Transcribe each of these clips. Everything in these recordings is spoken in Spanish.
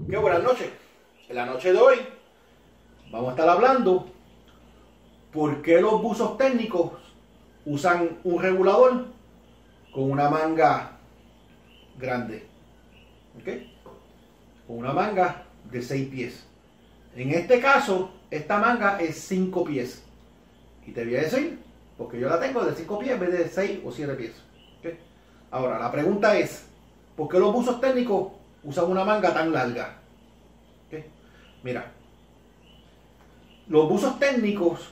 Qué buenas noches. En la noche de hoy vamos a estar hablando por qué los buzos técnicos usan un regulador con una manga grande. ¿Ok? Con una manga de 6 pies. En este caso, esta manga es 5 pies. Y te voy a decir, porque yo la tengo de 5 pies en vez de 6 o 7 pies. ¿Ok? Ahora, la pregunta es, ¿por qué los buzos técnicos usan una manga tan larga? ¿Okay? Mira, los buzos técnicos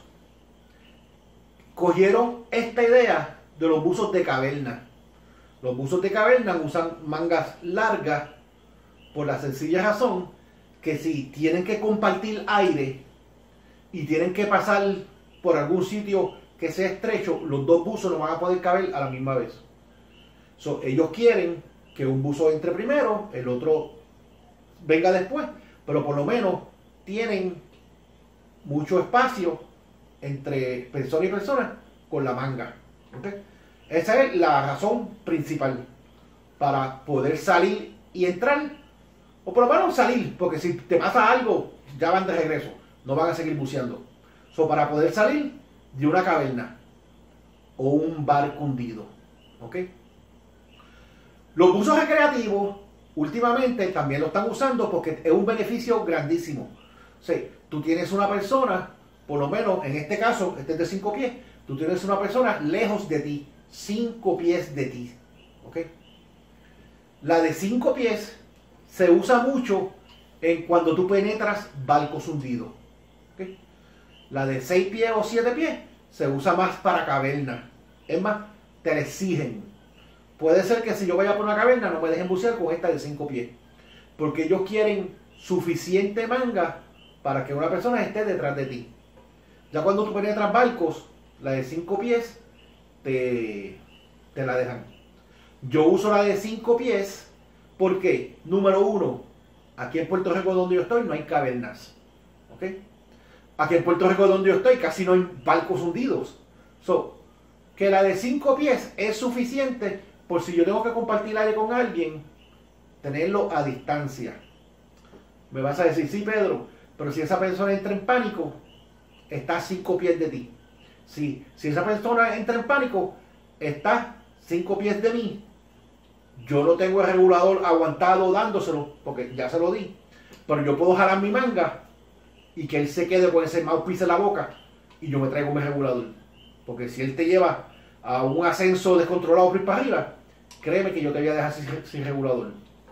cogieron esta idea de los buzos de caverna. Los buzos de caverna usan mangas largas por la sencilla razón que si tienen que compartir aire y tienen que pasar por algún sitio que sea estrecho, los dos buzos no van a poder caber a la misma vez. Ellos quieren que un buzo entre primero, el otro venga después, pero por lo menos tienen mucho espacio entre persona y persona con la manga. ¿Okay? Esa es la razón principal para poder salir y entrar, o por lo menos salir, porque si te pasa algo, ya van de regreso, no van a seguir buceando. Para poder salir de una caverna o un barco hundido. ¿Ok? Los buzos recreativos últimamente también lo están usando porque es un beneficio grandísimo. O sea, tú tienes una persona, por lo menos en este caso, este es de 5 pies, tú tienes una persona lejos de ti, 5 pies de ti. ¿Ok? La de 5 pies se usa mucho en cuando tú penetras barcos hundidos. ¿Ok? La de 6 pies o 7 pies se usa más para caverna. Es más, te la exigen. Puede ser que si yo vaya por una caverna no me dejen bucear con esta de 5 pies. Porque ellos quieren suficiente manga para que una persona esté detrás de ti. Ya cuando tú penetras barcos, la de 5 pies te la dejan. Yo uso la de 5 pies porque, número uno, aquí en Puerto Rico donde yo estoy no hay cavernas. ¿Ok? Aquí en Puerto Rico donde yo estoy casi no hay barcos hundidos. Que la de 5 pies es suficiente por si yo tengo que compartir aire con alguien, tenerlo a distancia. Me vas a decir, sí Pedro, pero si esa persona entra en pánico, está a 5 pies de ti. Si esa persona entra en pánico, está 5 pies de mí. Yo no tengo el regulador aguantado dándoselo, porque ya se lo di. Pero yo puedo jalar mi manga y que él se quede con ese mouthpiece en la boca y yo me traigo mi regulador. Porque si él te lleva a un ascenso descontrolado por ir para arriba, créeme que yo te voy a dejar sin regulador.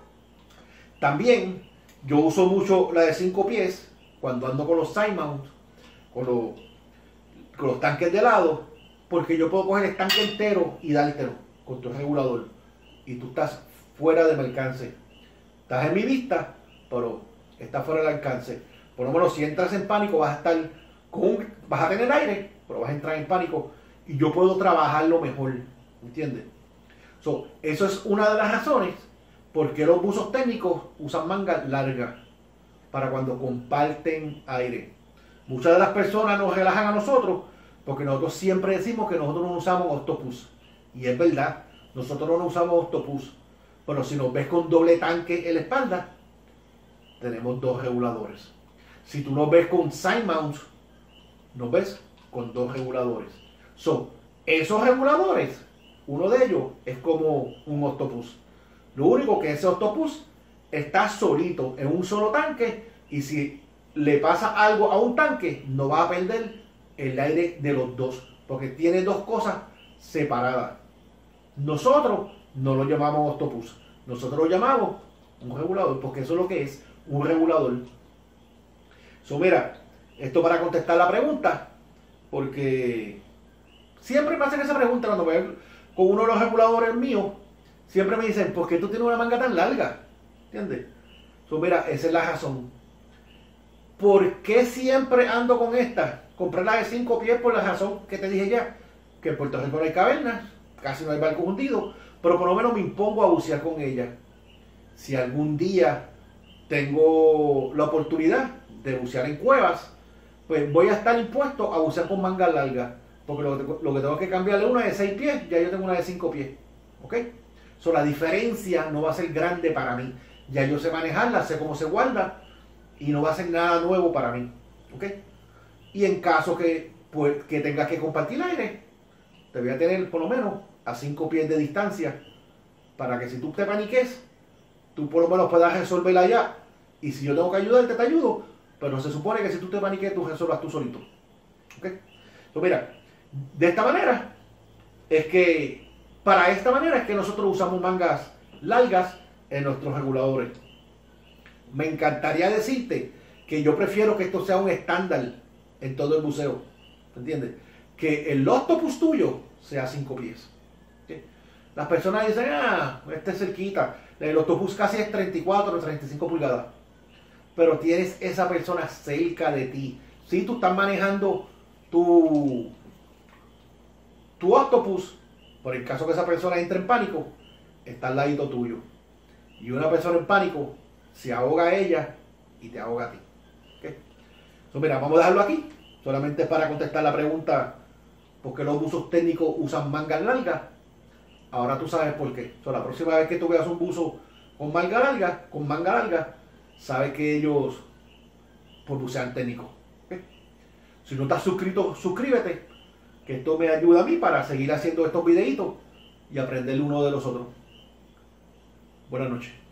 También yo uso mucho la de 5 pies cuando ando con los side mount, con los tanques de lado, porque yo puedo coger el tanque entero y dártelo con tu regulador y tú estás fuera de mi alcance. Estás en mi vista, pero estás fuera del alcance. Por lo menos si entras en pánico vas a estar vas a tener aire, pero vas a entrar en pánico y yo puedo trabajarlo mejor, ¿entiendes? Eso es una de las razones por qué los buzos técnicos usan mangas largas para cuando comparten aire. Muchas de las personas nos relajan a nosotros porque nosotros siempre decimos que nosotros no usamos octopus, y es verdad, nosotros no usamos octopus, pero si nos ves con doble tanque en la espalda, tenemos 2 reguladores. Si tú nos ves con side mount, nos ves con 2 reguladores. Esos reguladores, uno de ellos es como un octopus. Lo único que ese octopus está solito en un solo tanque, y si le pasa algo a un tanque, no va a perder el aire de los dos, porque tiene 2 cosas separadas. Nosotros no lo llamamos octopus, nosotros lo llamamos un regulador, porque eso es lo que es un regulador. Mira, esto para contestar la pregunta, porque siempre me hacen esa pregunta cuando me ven con uno de los reguladores míos, siempre me dicen, ¿por qué tú tienes una manga tan larga? ¿Entiendes? Mira, esa es la razón. ¿Por qué siempre ando con esta? Compré la de 5 pies por la razón que te dije ya, que en Puerto Rico no hay cavernas, casi no hay barcos hundidos, pero por lo menos me impongo a bucear con ella. Si algún día tengo la oportunidad de bucear en cuevas, pues voy a estar impuesto a bucear con manga larga, porque lo que tengo que cambiarle una de 6 pies, ya yo tengo una de 5 pies. ¿Ok? La diferencia no va a ser grande para mí. Ya yo sé manejarla, sé cómo se guarda y no va a ser nada nuevo para mí. ¿Ok? Y en caso que tengas que compartir aire, te voy a tener por lo menos a 5 pies de distancia para que si tú te paniques, tú por lo menos puedas resolverla allá. Y si yo tengo que ayudarte, te ayudo. Pero se supone que si tú te paniques, tú resuelvas tú solito. ¿Ok? Entonces mira, de esta manera para esta manera es que nosotros usamos mangas largas en nuestros reguladores. Me encantaría decirte que yo prefiero que esto sea un estándar en todo el buceo. ¿Entiendes? Que el octopus tuyo sea 5 pies. ¿Sí? Las personas dicen, este es cerquita. El octopus casi es 34 o 35 pulgadas. Pero tienes esa persona cerca de ti. Si tú estás manejando tu octopus, por el caso que esa persona entre en pánico, está al ladito tuyo. Y una persona en pánico se ahoga a ella y te ahoga a ti. ¿Okay? Entonces, mira, vamos a dejarlo aquí. Solamente para contestar la pregunta, ¿por qué los buzos técnicos usan mangas largas? Ahora tú sabes por qué. La próxima vez que tú veas un buzo con manga larga, sabes que ellos pues bucean técnicos. ¿Okay? Si no estás suscrito, suscríbete, que esto me ayuda a mí para seguir haciendo estos videitos y aprender uno de los otros. Buenas noches.